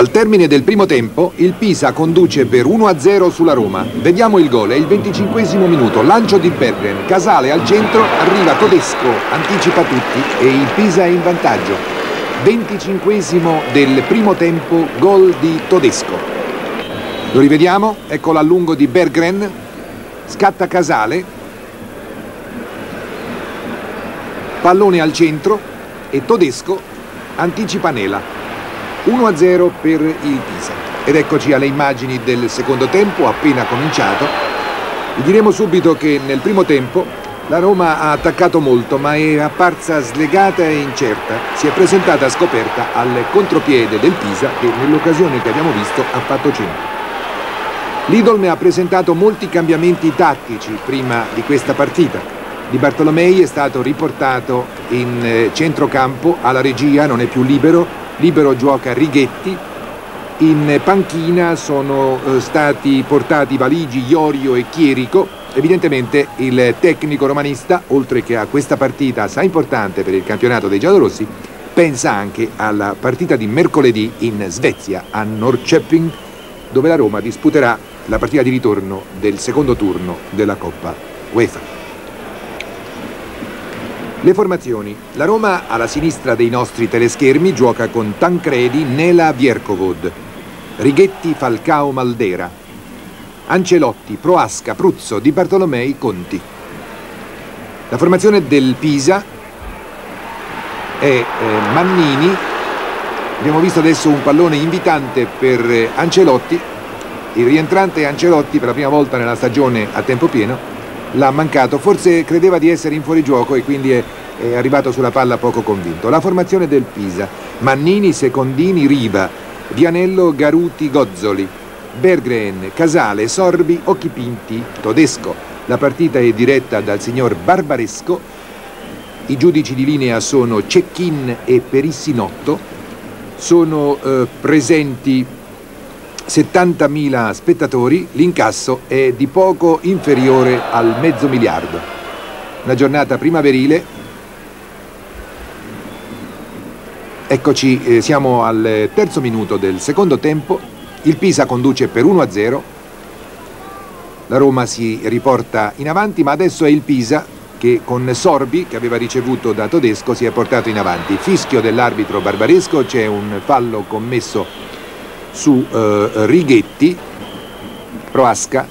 Al termine del primo tempo il Pisa conduce per 1-0 sulla Roma. Vediamo il gol, è il 25esimo minuto, lancio di Berggren, Casale al centro, arriva Todesco, anticipa tutti e il Pisa è in vantaggio. 25esimo del primo tempo, gol di Todesco. Lo rivediamo, ecco l'allungo di Berggren, scatta Casale, pallone al centro e Todesco anticipa Nela. 1-0 per il Pisa. Ed eccoci alle immagini del secondo tempo appena cominciato. Vi diremo subito che nel primo tempo la Roma ha attaccato molto ma è apparsa slegata e incerta. Si è presentata scoperta al contropiede del Pisa che nell'occasione che abbiamo visto ha fatto centro. L'Idolme ha presentato molti cambiamenti tattici prima di questa partita. Di Bartolomei è stato riportato in centrocampo alla regia, non è più libero. Libero gioca Righetti, in panchina sono stati portati Valigi, Iorio e Chierico. Evidentemente il tecnico romanista, oltre che a questa partita assai importante per il campionato dei giallorossi, pensa anche alla partita di mercoledì in Svezia, a Norrköping, dove la Roma disputerà la partita di ritorno del secondo turno della Coppa UEFA. Le formazioni. La Roma alla sinistra dei nostri teleschermi gioca con Tancredi, Nela, Vierkovod, Righetti, Falcao, Maldera, Ancelotti, Proasca, Pruzzo, Di Bartolomei, Conti. La formazione del Pisa è Mannini. Abbiamo visto adesso un pallone invitante per Ancelotti. Il rientrante Ancelotti per la prima volta nella stagione a tempo pieno l'ha mancato, forse credeva di essere in fuorigioco e quindi è arrivato sulla palla poco convinto. La formazione del Pisa: Mannini, Secondini, Riva, Vianello, Garuti, Gozzoli, Berggren, Casale, Sorbi, Occhipinti, Todesco. La partita è diretta dal signor Barbaresco. I giudici di linea sono Cecchin e Perissinotto. Sono presenti 70.000 spettatori, l'incasso è di poco inferiore al $500 000. Una giornata primaverile. Eccoci, siamo al terzo minuto del secondo tempo, il Pisa conduce per 1-0, la Roma si riporta in avanti, ma adesso è il Pisa che con Sorbi, che aveva ricevuto da Todesco, si è portato in avanti. Fischio dell'arbitro Barbaresco, c'è un fallo commesso su Righetti. Proasca,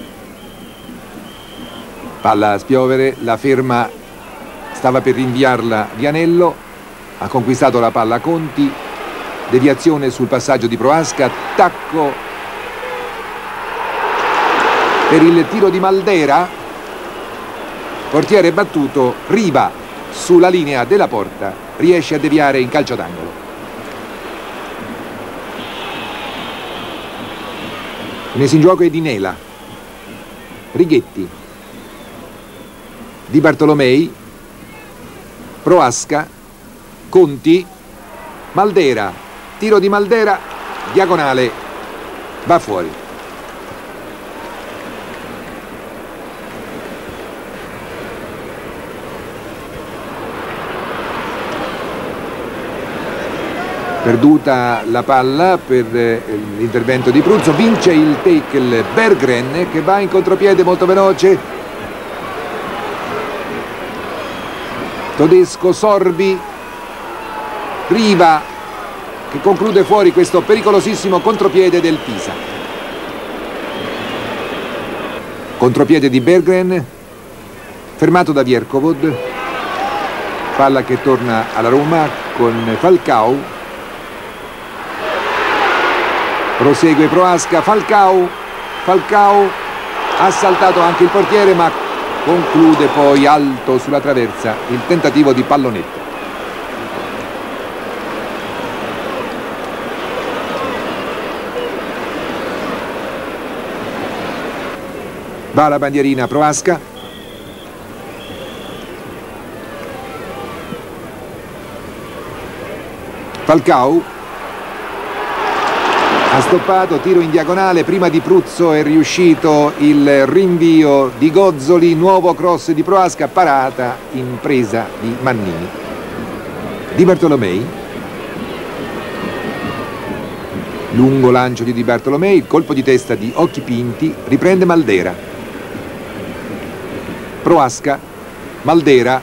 palla a spiovere, la ferma, stava per rinviarla Vianello, ha conquistato la palla Conti, deviazione sul passaggio di Proasca, tacco per il tiro di Maldera, portiere battuto, Riva sulla linea della porta riesce a deviare in calcio d'angolo. Messo in gioco è di Nela, Righetti, Di Bartolomei, Proasca, Conti, Maldera, tiro di Maldera, diagonale, va fuori. Perduta la palla per l'intervento di Pruzzo, vince il tackle Berggren che va in contropiede molto veloce. Todesco, Sorbi, Riva che conclude fuori questo pericolosissimo contropiede del Pisa. Contropiede di Berggren, fermato da Vierkovod, palla che torna alla Roma con Falcao. Prosegue Proasca, Falcao ha saltato anche il portiere ma conclude poi alto sulla traversa il tentativo di pallonetto. Va la bandierina Proasca. Falcao ha stoppato, tiro in diagonale, prima di Pruzzo è riuscito il rinvio di Gozzoli, nuovo cross di Proasca, parata in presa di Mannini. Di Bartolomei, Lungo lancio di Di Bartolomei, il colpo di testa di Occhi Pinti, riprende Maldera. Proasca, Maldera,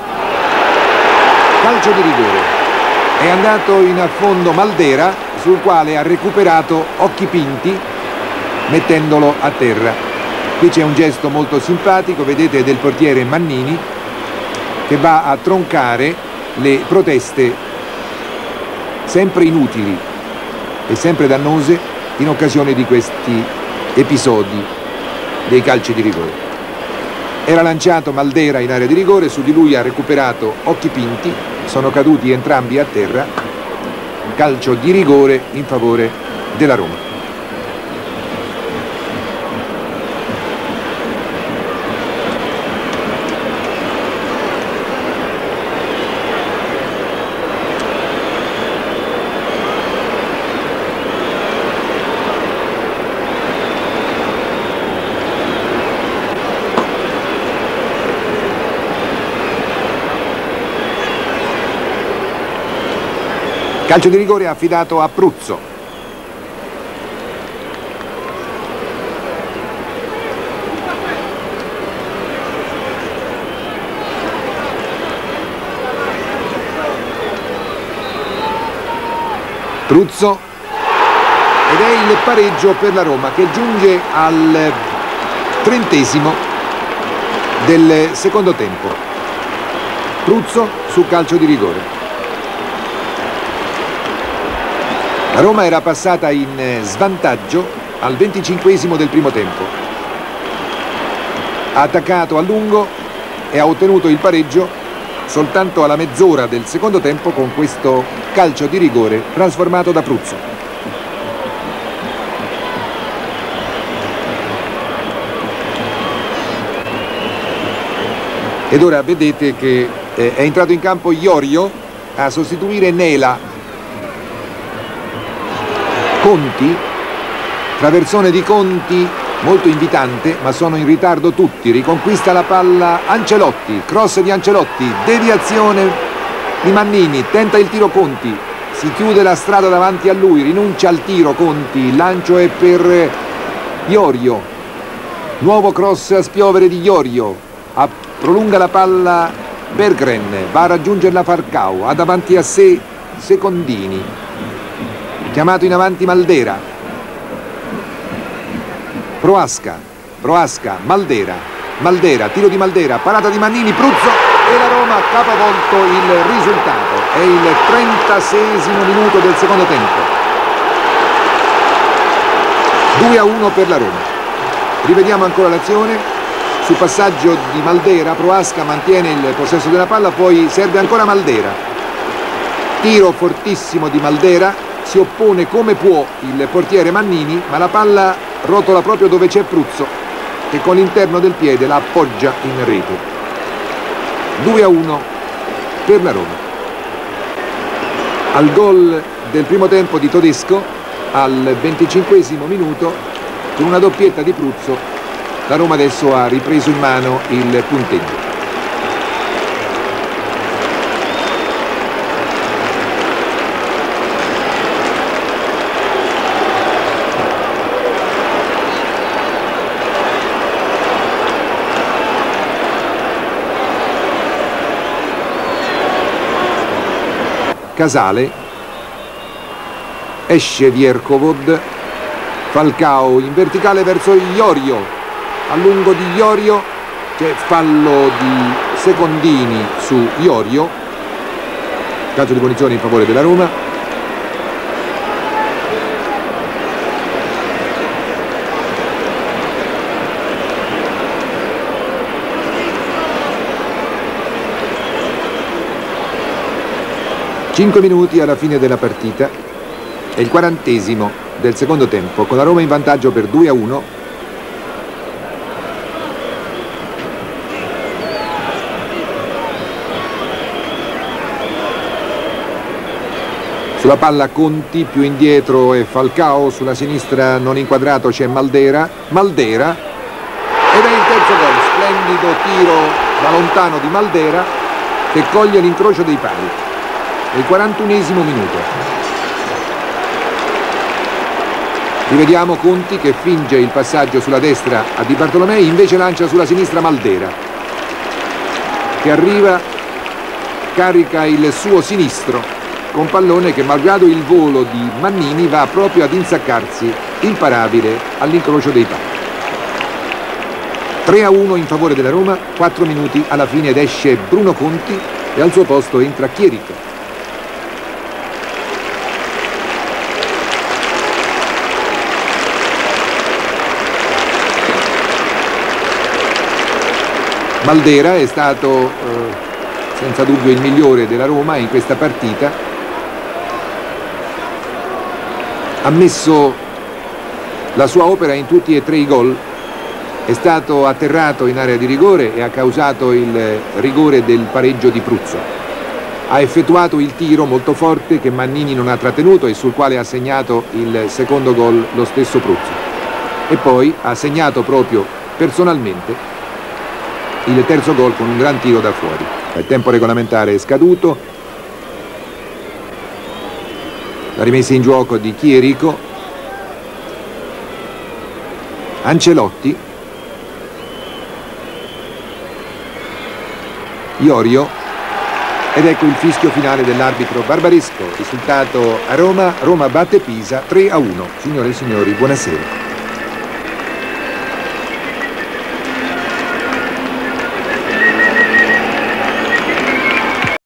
calcio di rigore. È andato in affondo Maldera, sul quale ha recuperato Occhi Pinti mettendolo a terra. Qui c'è un gesto molto simpatico, vedete, del portiere Mannini che va a troncare le proteste sempre inutili e sempre dannose in occasione di questi episodi dei calci di rigore. Era lanciato Maldera in area di rigore, su di lui ha recuperato Occhi Pinti, sono caduti entrambi a terra, calcio di rigore in favore della Roma. Calcio di rigore affidato a Pruzzo. Pruzzo, ed è il pareggio per la Roma che giunge al 30° del secondo tempo. Pruzzo su calcio di rigore. La Roma era passata in svantaggio al 25° del primo tempo. Ha attaccato a lungo e ha ottenuto il pareggio soltanto alla mezz'ora del secondo tempo con questo calcio di rigore trasformato da Pruzzo. Ed ora vedete che è entrato in campo Iorio a sostituire Nela. Conti, traversone di Conti molto invitante, ma sono in ritardo tutti. Riconquista la palla Ancelotti, cross di Ancelotti, deviazione di Mannini, tenta il tiro Conti, si chiude la strada davanti a lui, rinuncia al tiro Conti, il lancio è per Iorio, nuovo cross a spiovere di Iorio, prolunga la palla Berggren, va a raggiungerla Falcao, ha davanti a sé Secondini, chiamato in avanti Maldera. Proasca, Maldera, tiro di Maldera, parata di Mannini, Pruzzo e la Roma ha capovolto il risultato. È il 36° minuto del secondo tempo. 2-1 per la Roma. Rivediamo ancora l'azione. Su passaggio di Maldera, Proasca mantiene il possesso della palla, poi serve ancora Maldera. Tiro fortissimo di Maldera. Si oppone come può il portiere Mannini, ma la palla rotola proprio dove c'è Pruzzo, che con l'interno del piede la appoggia in rete. 2-1 per la Roma. Al gol del primo tempo di Todesco, al 25° minuto, con una doppietta di Pruzzo, la Roma adesso ha ripreso in mano il punteggio. Casale, esce Vierkovod, Falcao in verticale verso Iorio, a lungo di Iorio, c'è fallo di Secondini su Iorio, calcio di punizione in favore della Roma. Cinque minuti alla fine della partita, è il 40° del secondo tempo, con la Roma in vantaggio per 2-1. Sulla palla Conti, più indietro è Falcao, sulla sinistra non inquadrato c'è Maldera, ed è il terzo gol, splendido tiro da lontano di Maldera che coglie l'incrocio dei pali. È il 41° minuto. Rivediamo Conti che finge il passaggio sulla destra a Di Bartolomei, invece lancia sulla sinistra Maldera, che arriva, carica il suo sinistro con pallone che, malgrado il volo di Mannini, va proprio ad insaccarsi imparabile all'incrocio dei pali. 3-1 in favore della Roma, 4 minuti alla fine ed esce Bruno Conti e al suo posto entra Chierico. Maldera è stato senza dubbio il migliore della Roma in questa partita. Ha messo la sua opera in tutti e tre i gol. È stato atterrato in area di rigore e ha causato il rigore del pareggio di Pruzzo. Ha effettuato il tiro molto forte che Mannini non ha trattenuto e sul quale ha segnato il secondo gol lo stesso Pruzzo. E poi ha segnato proprio personalmente il terzo gol con un gran tiro da fuori. Il tempo regolamentare è scaduto. La rimessa in gioco di Chierico. Ancelotti. Iorio. Ed ecco il fischio finale dell'arbitro Barbaresco. Risultato a Roma. Roma batte Pisa 3-1. Signore e signori, buonasera.